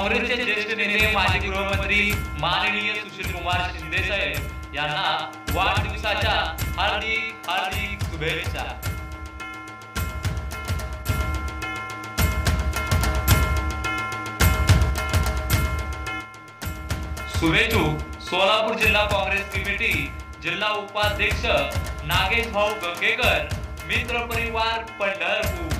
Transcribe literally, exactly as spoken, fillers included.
काँग्रेसचे ज्येष्ठ नेते माजी गृहमंत्री माननीय सुशील कुमार शिंदे साहेब यांना वाढदिवसाच्या हार्दिक हार्दिक शुभेच्छा। शुभेच्छुक सोलापूर जिल्हा काँग्रेस कमिटी जिल्हा उपाध्यक्ष नागेश भाऊ गंगेकर, मित्र परिवार पंढरपूर।